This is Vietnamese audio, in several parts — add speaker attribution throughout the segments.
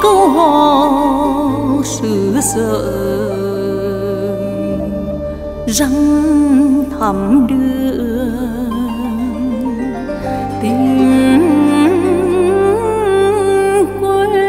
Speaker 1: câu hò xứ sở răng thẳm đưa tình quê.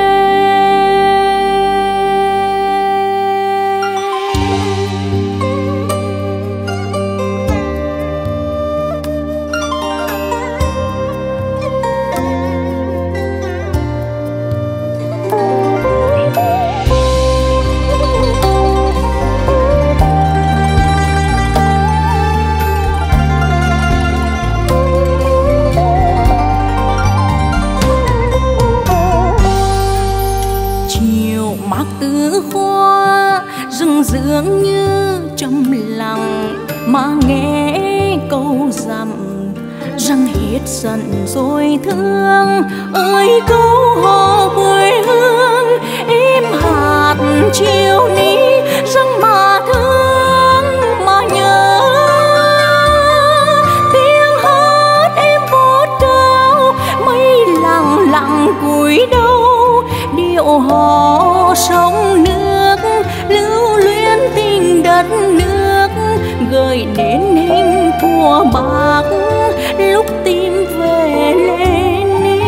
Speaker 1: Dường như trong lòng mà nghe câu dặm rằng hết giận rồi thương ơi câu hò quê hương em hạt chiều ní rằng mà thương mà nhớ tiếng hát em vút cao mây lặng lặng cúi đầu điệu hò sông nước lưu luyến tình đất nước gợi đến hình thua bạc lúc tim về Lenin.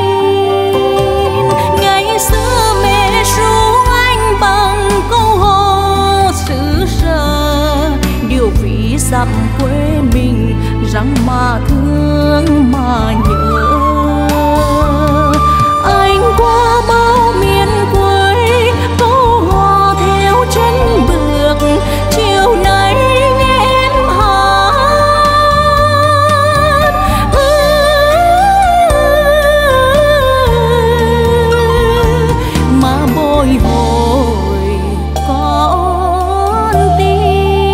Speaker 1: Ngày xưa mẹ ru anh bằng câu hò xứ sở điều ví dặm quê mình rằng mà thương mà nhớ. Anh qua bao miền quê câu hò theo chân bước chiều nay nghe em hát mà bồi hồi con tim.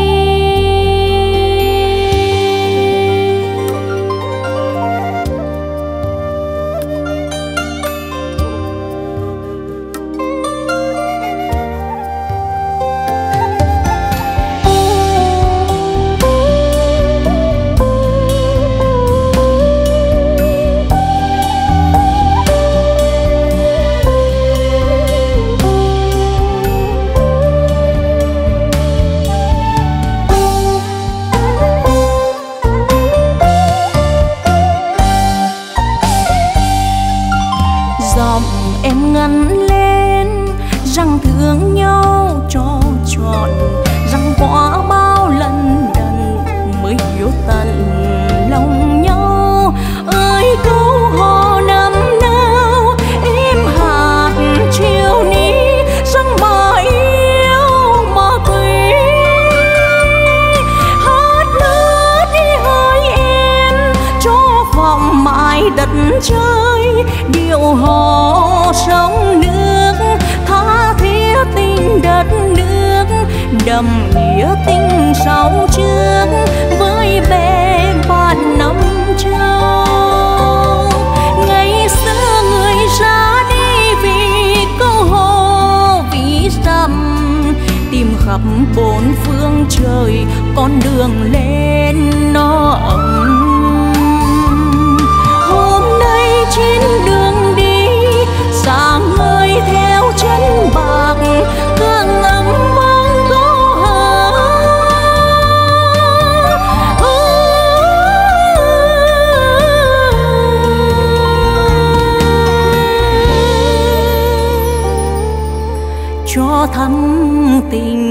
Speaker 1: Giọng em ngân lên rằng thương nhau cho trọn rằng qua bao lần đần mới hiểu tận lòng nhau. Ơi câu hò năm nào em hạt chiều ní rằng mà yêu mà quý hát nữa đi hỡi em cho vòng mãi đất trời điệu hò sông nước tha thiết tình đất nước đậm nghĩa tình sau trước với bè bạn năm châu. Ngày xưa người ra đi vì câu hò ví dặm tìm khắp bốn phương trời con đường lên nó ấm. Hôm nay trên đường đi sáng ngời theo chân bạc hương ấm vang câu hò cho thắm tình